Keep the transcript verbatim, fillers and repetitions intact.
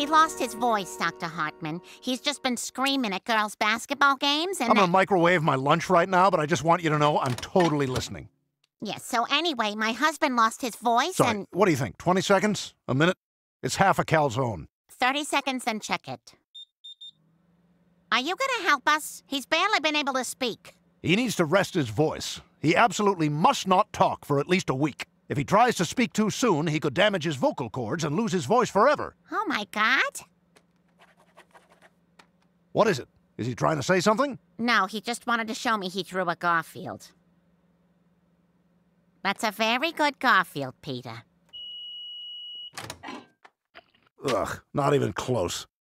lost his voice, Doctor Hartman. He's just been screaming at girls' basketball games and... I'm gonna microwave my lunch right now, but I just want you to know I'm totally listening. Yes, so anyway, my husband lost his voice Sorry, and... what do you think, twenty seconds? A minute? It's half a calzone. thirty seconds, then check it. Are you gonna help us? He's barely been able to speak. He needs to rest his voice. He absolutely must not talk for at least a week. If he tries to speak too soon, he could damage his vocal cords and lose his voice forever. Oh, my God. What is it? Is he trying to say something? No, he just wanted to show me he threw a Garfield. That's a very good Garfield, Peter. Ugh, not even close.